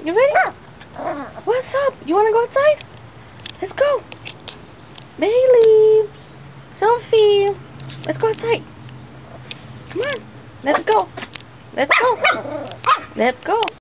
You ready? What's up? You wanna go outside? Let's go. Bailey, Sophie, let's go outside. Come on, let's go. Let's go. Let's go.